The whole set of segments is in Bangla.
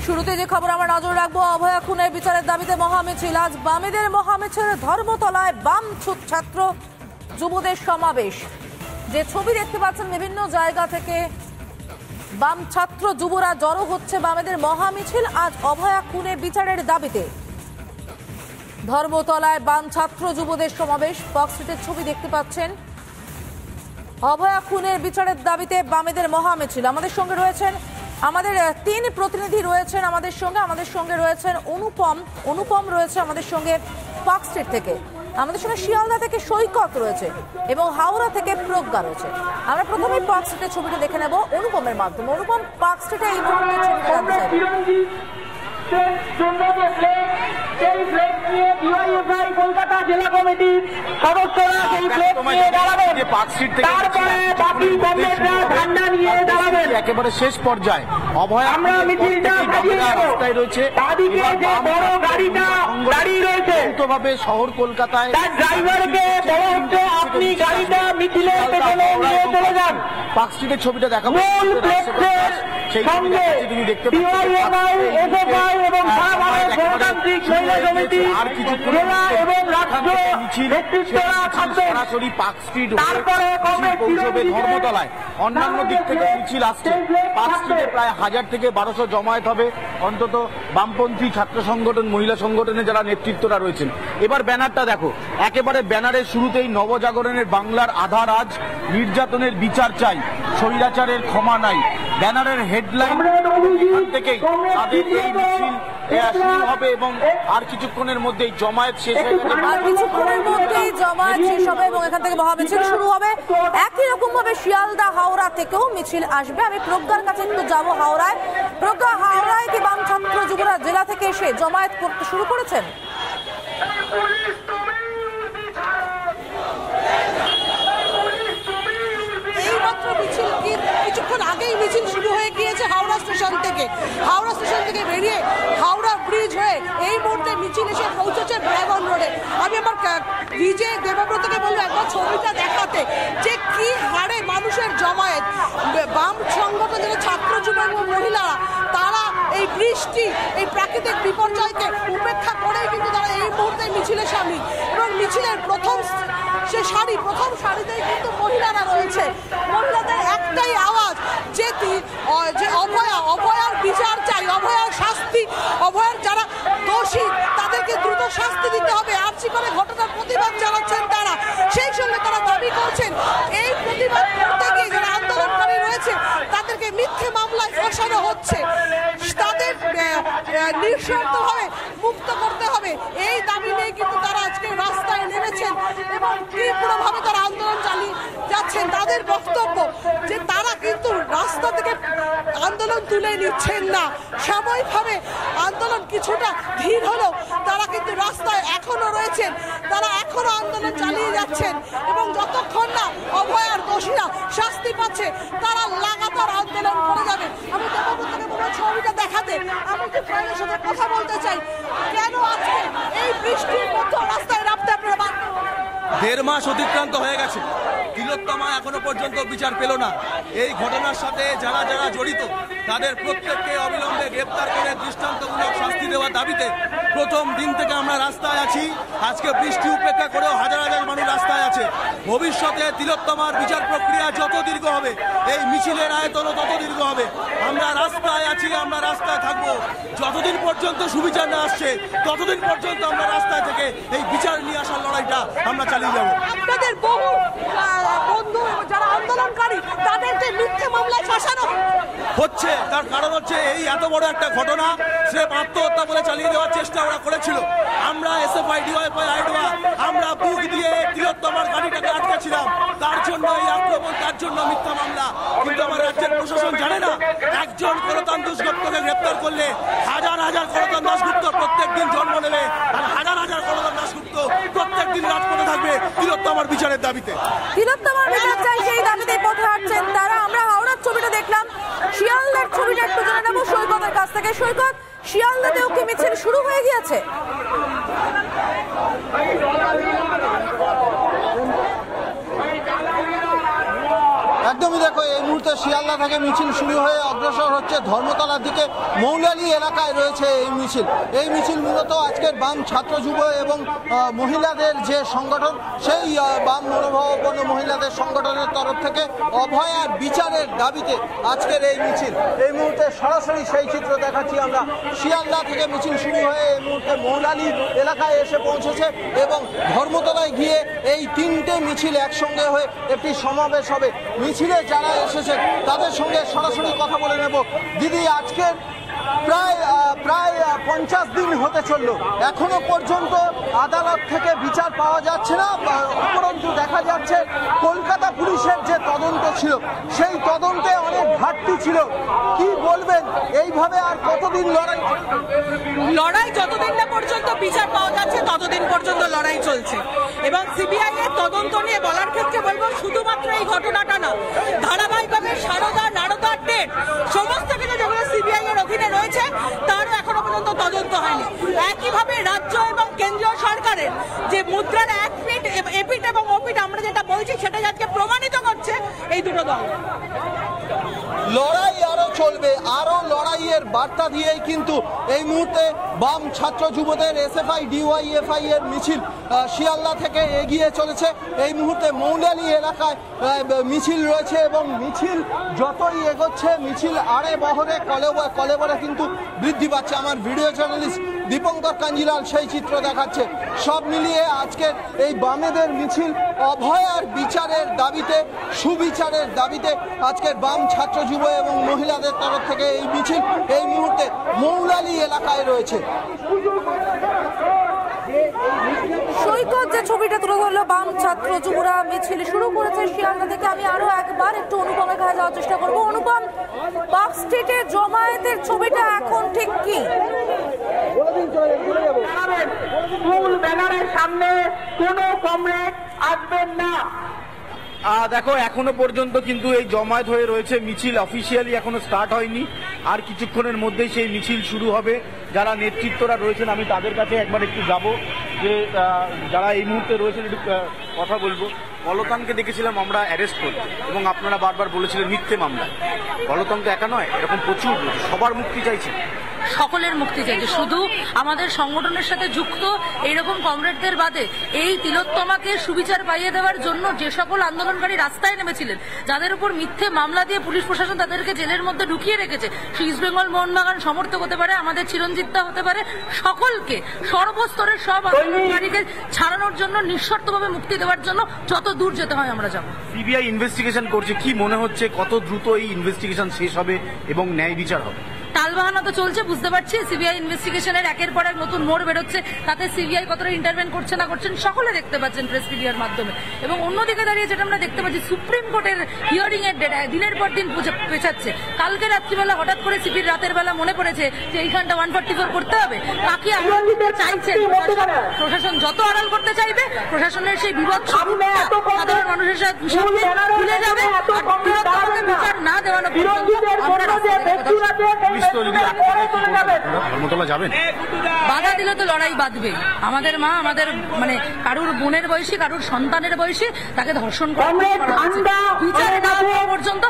শুরুতে যে খবর আমরা নজর রাখবো, অভয়া খুনের বিচারের দাবিতে মহামিছিল। আজ বামেদের মহামিছিল, ধর্মতলায় বাম ছাত্র যুবদের সমাবেশ। যে ছবি দেখতে পাচ্ছেন, বিভিন্ন জায়গা থেকে বাম ছাত্র যুবরা জড়ো হচ্ছে বামেদের মহামিছিল আজ অভয়া খুনের বিচারের দাবিতে। ধর্মতলায় বাম ছাত্র যুবদের সমাবেশ। বক্সটিতে ছবি দেখতে পাচ্ছেন, অভয়া খুনের বিচারের দাবিতে বামেদের মহামিছিল। আমাদের সঙ্গে রয়েছেন আমাদের তিন প্রতিনিধি রয়েছেন আমাদের সঙ্গে রয়েছেন অনুপম রয়েছে আমাদের সঙ্গে পার্ক স্ট্রিট থেকে, আমাদের সঙ্গে শিয়ালদা থেকে সৈকত রয়েছে এবং হাওড়া থেকে প্রজ্ঞা রয়েছে। আমরা প্রথমে পার্ক স্ট্রিটের ছবিটা দেখে নেব অনুপমের মাধ্যমে। অনুপম, পার্ক স্ট্রিটে এই মুহূর্তে ছবিটা জানতে চাইব। কলকাতা জেলা কমিটির সদস্যরা সেই ফ্লেগ নিয়ে দাঁড়াবেন, তারপরে বাকি কমরেডরা ঝান্ডা নিয়ে দাঁড়াবেন। একেবারে শেষ পর্যায়ে আমরা মিছিলটা সাজিয়ে নেব। তাদিকে যে বড় গাড়িটা দাঁড়িয়ে রয়েছে, ভাবে শহর কলকাতায় তার ড্রাইভারকে বলা হচ্ছে আপনি গাড়িটা মিছিলের পেছনে নিয়ে চলে যান। পার্ক স্ট্রিটের ছবিটা দেখাবো। মূল ফ্লেক্সের সঙ্গে ডিওয়াইএফআই, এসএফআই এবং সারা ভারত গণতান্ত্রিক মহিলা সমিতি জেলা এবং রাজ্য নেতৃত্বরা থাকবেন। সরাসরি পার্ক স্ট্রিট তারপরে পৌঁছবে ধর্মতলায়। অন্যান্য দিক থেকে মিছিল আসছে। পার্ক স্ট্রিটে প্রায় 1000 থেকে 1200 জমায়েত হবে অন্তত বামপন্থী ছাত্র সংগঠন, মহিলা সংগঠনের যারা নেতৃত্বরা রয়েছেন। এবার ব্যানারটা দেখো, একেবারে ব্যানারের শুরুতেই নবজাগরণের বাংলার আধার আজ, নির্যাতনের বিচার চাই, স্বৈরাচারের ক্ষমা নাই। ব্যানারের হেডলাইন থেকেই তাদের এই মিছিল শুরু হবে এবং আর কিছুক্ষণের মধ্যেই জমায়েত শেষ হয়ে যাবে। এবং এখান থেকে মহামিছিল শুরু হবে। একই রকম ভাবে শিয়ালদা, হাওড়া থেকেও মিছিল আসবে। আমি প্রজ্ঞার কাছে একটু যাবো হাওড়ায়। প্রজ্ঞা, হাওড়ায় কি বাম ছাত্র যুবরা জেলা থেকে এসে জমায়েত করতে শুরু করেছেন? এইমাত্র মিছিল কিছুক্ষণ আগেই মিছিল শুরু হয়ে গিয়েছে হাওড়া স্টেশন থেকে। হাওড়া স্টেশন থেকে বেরিয়ে হাওড়া ব্রিজ হয়ে এই মুহূর্তে মিছিল এসে পৌঁছেছে ড্রাগন রোডে। আমি আমার বিজয় দেবব্রতকে বলবো একবার ছবিটা দেখাতে, যে কি হারে মানুষের জমায়েত। বাম সংগঠন যারা ছাত্র যুবক এবং মহিলারা, তারা এই বৃষ্টি, এই প্রাকৃতিক বিপর্যয়কে উপেক্ষা করেই কিন্তু তারা এই মুহূর্তে মিছিলে সামিল। এবং মিছিলের প্রথম সারিতেই কিন্তু মহিলারা রয়েছে। মহিলাদের একটাই আওয়াজ, যে অভয়ার বিচার চাই, অভয়ার শাস্তি, অভয়ার যারা দোষী তাদেরকে দ্রুত শাস্তি দিতে হবে। আর্জি করে ঘটনার প্রতিবাদ জানাচ্ছেন তারা। সেই সঙ্গে তারা দাবি করছেন এই প্রতিবাদ করতে গিয়ে যারা আন্দোলনকারী রয়েছে তাদেরকে মিথ্যে মামলায় ফাঁসানো হচ্ছে, তাদের নিঃশর্তভাবে মুক্ত করতে হবে। এই দাবি নিয়ে কিন্তু তারা আজকে রাস্তায় নেমেছেন এবং তীব্রভাবে তারা আন্দোলন চালিয়ে যাচ্ছেন। তাদের বক্তব্য যে তারা কিন্তু রাস্তা থেকে আন্দোলন তুলে নিচ্ছেন না, সাময়িকভাবে আন্দোলন কিছুটা ধীর হলেও তারা কিন্তু রাস্তায় এখনো রয়েছেন, তারা এখনো আন্দোলন চালিয়ে যাচ্ছেন এবং যতক্ষণ না অভয়ার দোষীরা শাস্তি পাচ্ছে তারা লাগাতার আন্দোলন করে যাবে। আমি দেবব্রতকে বলবো ছবিটা দেখাতে। আমি যে ফ্রেন্ডের সাথে কথা বলতে চাই, কেন আজকে এই বৃষ্টির মধ্যে রাস্তায় নামতে আপনারা বাধ্য? 1.5 মাস অতিক্রান্ত হয়ে গেছে, তিলোত্তমা এখনো পর্যন্ত বিচার পেল না। এই ঘটনার সাথে যারা যারা জড়িত তাদের প্রত্যেককে অবিলম্বে গ্রেপ্তার করে দৃষ্টান্তমূলক শাস্তি দেওয়ার দাবিতে প্রথম দিন থেকে আমরা রাস্তায় আছি। আজকে বৃষ্টি উপেক্ষা করেও হাজার হাজার মানুষ রাস্তায় আছে। ভবিষ্যতে তিলোত্তমার বিচার প্রক্রিয়া যত দীর্ঘ হবে, এই মিছিলের আয়তনও তত দীর্ঘ হবে। আমরা রাস্তায় আছি, আমরা রাস্তায় থাকবো যতদিন পর্যন্ত সুবিচার না আসছে, ততদিন পর্যন্ত আমরা রাস্তায় থেকে এই বিচার নিয়ে আসার লড়াইটা আমরা চালিয়ে যাবো। আপনাদের বহু বন্ধু যারা আন্দোলনকারী তাদেরকে মিথ্যে মামলায় ফাঁসানো হচ্ছে, তার কারণ হচ্ছে এই এত বড় একটা ঘটনা স্রেফ আত্মহত্যা বলে চালিয়ে দেওয়ার চেষ্টা ওরা করেছিল। আমরা এসএফআই, ডিওয়াইএফআই, আইডোয়া আমরা বুক দিয়ে তিলোত্তমার গাড়িটাকে আটকেছিলাম, তার জন্য এই আক্রমণ, তার জন্য মিথ্যা মামলা। কিন্তু আমার রাজ্যের প্রশাসন জানে না, একজন করতান দাশগুপ্তকে গ্রেপ্তার করলে হাজার হাজার করতান দাশগুপ্ত প্রত্যেক দিন জন্ম নেবে, আর হাজার হাজার করতান দাশগুপ্ত প্রত্যেক দিন রাজপথে থাকবে তিলোত্তমার বিচারের দাবিতে। তিলোত্তমার বিচার চাই, সেই দাবিতে পথে হাঁটছেন তারা। আমরা হাওড়ার ছবিটা দেখলাম, শিয়ালদার ছবিটা একটু জেনে নেবো সৈকতের কাছ থেকে। সৈকত, শিয়ালদাতেও কি মিছিল শুরু হয়ে গিয়েছে? একদমই দেখো, এই মুহূর্তে শিয়ালদা থেকে মিছিল শুরু হয়ে অগ্রসর হচ্ছে ধর্মতলার দিকে। মৌলালী এলাকায় রয়েছে এই মিছিল। এই মিছিল মূলত আজকের বাম ছাত্র যুব এবং মহিলাদের যে সংগঠন, সেই বাম মনোভাবাপন্ন মহিলাদের সংগঠনের তরফ থেকে অভয়ার বিচারের দাবিতে আজকের এই মিছিল। এই মুহূর্তে সরাসরি সেই চিত্র দেখাচ্ছি আমরা। শিয়ালদা থেকে মিছিল শুরু হয়ে এই মুহূর্তে মৌলালী এলাকায় এসে পৌঁছেছে এবং ধর্মতলায় গিয়ে এই তিনটে মিছিল একসঙ্গে হয়ে একটি সমাবেশ হবে। মিছিলে যারা এসেছে তাদের সঙ্গে সরাসরি কথা বলে নেব। দিদি, আজকের প্রায় 50 দিন হতে চলল, এখনো পর্যন্ত আদালত থেকে বিচার পাওয়া যাচ্ছে না, উপরন্তু দেখা যাচ্ছে কলকাতা পুলিশের যে তদন্ত ছিল সেই তদন্তে অনেক ঘাটতি ছিল। কি বলবেন, এইভাবে আর কতদিন লড়াই? যতদিন না পর্যন্ত বিচার পাওয়া যাচ্ছে ততদিন পর্যন্ত লড়াই চলছে। এবং সিবিআই এর তদন্ত নিয়ে বলার ক্ষেত্রে বলবো, শুধুমাত্র এই ঘটনাটা না, ধারাবাহিকভাবে সারদা, নারদা, টেট সমস্ত কিছু যেগুলো সিবিআই এর অধীনে রয়েছে তারও এখনো পর্যন্ত তদন্ত হয়নি। একইভাবে রাজ্য এবং কেন্দ্রীয় সরকারের যে মুদ্রার এপিট এবং ওপিট আমরা যেটা বলছি সেটা আজকে প্রমাণিত করছে এই দুটো দল। লড়াই আরো চলবে, আরো লড়াইয়ের বার্তা দিয়েই কিন্তু এই মুহূর্তে বাম ছাত্র যুবদের এসএফআই ডিওয়াইএফআই এর মিছিল শিয়ালদা থেকে এগিয়ে চলেছে। এই মুহূর্তে মৌলালী এলাকায় মিছিল রয়েছে এবং মিছিল যতই এগোচ্ছে মিছিল আড়ে বহরে কলেবরে কিন্তু বৃদ্ধি পাচ্ছে। আমার ভিডিও জার্নালিস্ট দীপঙ্কর কাঞ্জিলাল সেই চিত্র দেখাচ্ছে। সব মিলিয়ে আজকের এই বামেদের মিছিল অভয়ার বিচারের দাবিতে, সুবিচারের দাবিতে আজকের বাম ছাত্র যুব এবং মহিলাদের তরফ থেকে এই মিছিল এই মুহূর্তে মৌলালী এলাকায় রয়েছে। সৈকত যে ছবিটা তুলে ধরলো, বাম ছাত্র যুবরা মিছিল শুরু করেছে শিয়ালদা থেকে। আমি আরো একবার একটু অনুপমের কাছে যাওয়ার চেষ্টা করবো। অনুপম, পার্ক স্ট্রিটে জমায়েতের ছবিটা এখন ঠিক কি? স্কুল ব্যানারের সামনে কোনো কমরেড আসবেন না। দেখো, এখনো পর্যন্ত কিন্তু এই জমায়েত হয়ে রয়েছে, মিছিল অফিসিয়ালি এখনো স্টার্ট হয়নি। আর কিছুক্ষণের মধ্যেই সেই মিছিল শুরু হবে। যারা নেতৃত্বরা রয়েছেন আমি তাদের কাছে একবার একটু যাব, যে যারা এই মুহূর্তে রয়েছেন একটু কথা বলবো। পলতানকে দেখেছিলাম আমরা অ্যারেস্ট করি এবং আপনারা বারবার বলেছিলেন মিথ্যে মামলা। পলতান তো একা নয়, এরকম প্রচুর সবার মুক্তি চাইছে, সকলের মুক্তি চাইছে। শুধু আমাদের সংগঠনের সাথে যুক্ত এইরকম কমরেডদের বাদে এই তিলোত্তমাকে সুবিচার পাইয়ে দেওয়ার জন্য যে সকল আন্দোলনকারী রাস্তায় নেমেছিলেন, যাদের উপর মিথ্যে মামলা দিয়ে পুলিশ প্রশাসন তাদেরকে জেলের মধ্যে ঢুকিয়ে রেখেছে, সে ইস্ট বেঙ্গল মোহনবাগান সমর্থক হতে পারে, আমাদের চিরঞ্জিতদা হতে পারে, সকলকে সর্বস্তরের সব আন্দোলনকারীকে ছাড়ানোর জন্য, নিঃশর্তভাবে মুক্তি দেওয়ার জন্য যত দূর যেতে হয় আমরা যাব। সিবিআই ইনভেস্টিগেশন করছে, কি মনে হচ্ছে কত দ্রুত এই ইনভেস্টিগেশন শেষ হবে এবং ন্যায় বিচার হবে? টালবাহানা তো চলছে, বুঝতে পারছি। সিবিআই ইনভেস্টিগেশনের একের পর এক নতুন মোড় বেরোচ্ছে, তাতে সিবিআই কতটা ইন্টারভেন করছে না করছেন সকলে দেখতে পাচ্ছেন প্রেস মিডিয়ার মাধ্যমে। এবং অন্যদিকে দাঁড়িয়ে যেটা আমরা দেখতে পাচ্ছি, সুপ্রিম কোর্টের হিয়ারিং এর ডেট দিনের পর দিন পেছাচ্ছে। কালকে রাত্রিবেলা হঠাৎ করে সিপির রাতের বেলা মনে পড়েছে যে এইখানটা 144 করতে হবে। কাকে আড়াল করতে চাইছেন প্রশাসন? যত আড়াল করতে চাইবে প্রশাসনের সেই বিপদ সাধারণ মানুষের সাথে ভুলে যাবে। বিচার না দেওয়ানো বাধা দিলে তো লড়াই বাঁধবে। আমাদের মা, আমাদের মানে কারুর বোনের বয়সী, কারুর সন্তানের বয়সী, তাকে ধর্ষণ বিচার না হওয়া পর্যন্ত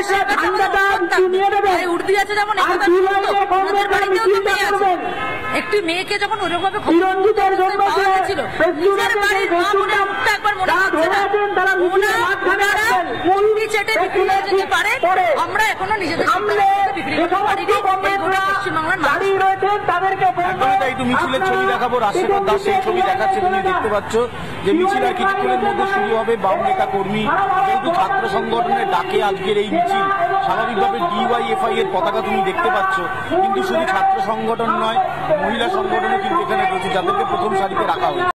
উর্দি আছে যেমন আমাদের বাড়িতেও তো মেয়ে আছে। একটি মেয়েকে যখন ওরকমভাবে পাওয়া গেছিল, নিজের বাড়ির মা বোনের মুখটা একবার মনে হচ্ছে না, ওনারা মুন্ডি চেটে বিক্রি হয়ে যেতে পারে। আমরা এখনো নিজেদের বিক্রি করতে পারিনি। একটু মিছিলের ছবি দেখাবো, রাজশেখর দাস সেই ছবি দেখাচ্ছে, তুমি দেখতে পাচ্ছ যে মিছিল আর কিছুক্ষণের মধ্যে শুরু হবে। বাম নেতা কর্মী যেহেতু ছাত্র সংগঠনের ডাকে আজকের এই মিছিল, স্বাভাবিকভাবে ডিওয়াইএফআই এর পতাকা তুমি দেখতে পাচ্ছ, কিন্তু শুধু ছাত্র সংগঠন নয়, মহিলা সংগঠনও কিন্তু এখানে রয়েছে, যাদেরকে প্রথম সারিতে রাখা হয়েছে।